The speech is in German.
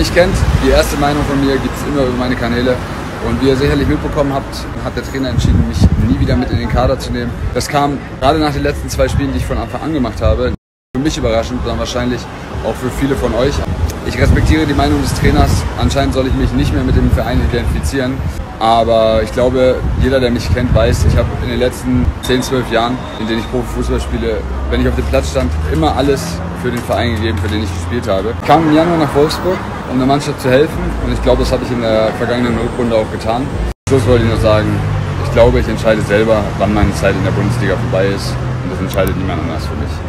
mich kennt, die erste Meinung von mir gibt es immer über meine Kanäle. Und wie ihr sicherlich mitbekommen habt, hat der Trainer entschieden, mich nie wieder mit in den Kader zu nehmen. Das kam gerade nach den letzten 2 Spielen, die ich von Anfang an gemacht habe. Für mich überraschend, sondern wahrscheinlich auch für viele von euch. Ich respektiere die Meinung des Trainers. Anscheinend soll ich mich nicht mehr mit dem Verein identifizieren. Aber ich glaube, jeder, der mich kennt, weiß, ich habe in den letzten 10, 12 Jahren, in denen ich Profifußball spiele, wenn ich auf dem Platz stand, immer alles für den Verein gegeben, für den ich gespielt habe. Ich kam im Januar nach Wolfsburg, um der Mannschaft zu helfen. Und ich glaube, das habe ich in der vergangenen Rückrunde auch getan. Zum Schluss wollte ich nur sagen, ich glaube, ich entscheide selber, wann meine Zeit in der Bundesliga vorbei ist. Und das entscheidet niemand anders für mich.